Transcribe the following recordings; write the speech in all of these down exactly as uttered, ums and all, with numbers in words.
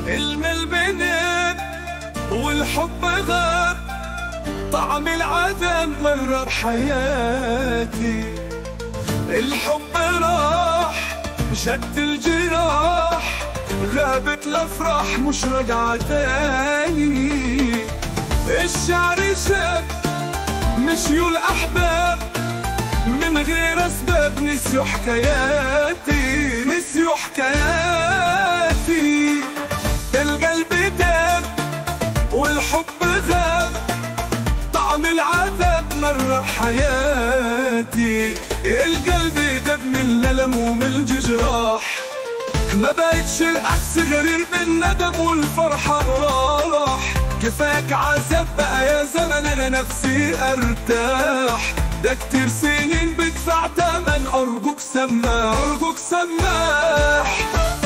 المل بنت والحب غاب، طعم العدم مرة بحياتي. الحب راح شد الجراح، غابت الافراح مش رجعة تاني. الشعر شاب مشيوا الاحباب، من غير اسباب نسيوا حكاياتي، نسيوا حكاياتي. القلب داب والحب غاب، طعم العذاب مر بحياتي. القلب داب من الألم ومن الجراح، ما بقتش العكس غير بالندم والفرحة راح. كفاك عذاب بقى يا زمن، انا نفسي ارتاح. ده كتير سنين بدفع تمن، ارجوك سماح، ارجوك سماح.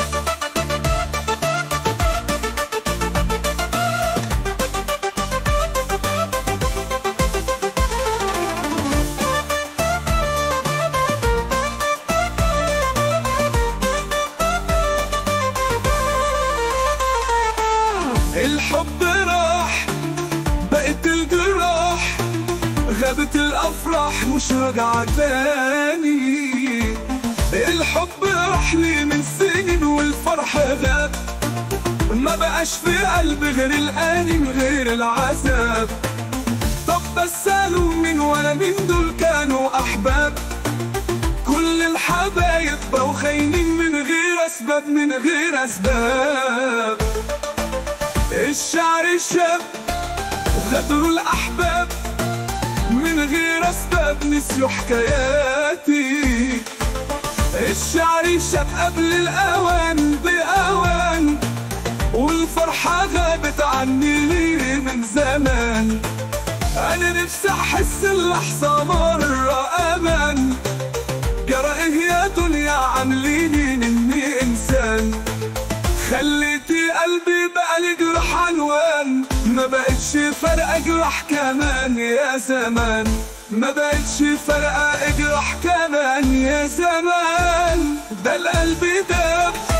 الحب راح بقت الجراح، غابت الافراح مش راجعة تاني. الحب راح لي من سنين والفرح غاب، ما بقاش في قلبي غير الآن غير العذاب. طب بس قالوا مين ولا مين دول كانوا احباب؟ كل الحبايب بقوا خاينين من غير اسباب، من غير اسباب. الشعر شاب غدروا الأحباب، من غير أسباب نسيوا حكاياتي. الشعر شاب قبل الأوان بأوان، والفرحة غابت عني ليه من زمان. أنا نفسي أحس اللحظة مرة أمان، جرى إيه يا دنيا عاملين إني إنسان. خليتي قلبي بقى لجرح عنوان، ما بقتش فارقة جرح كمان يا زمان، ما بقتش فارقة جرح كمان يا زمان. ده القلب داب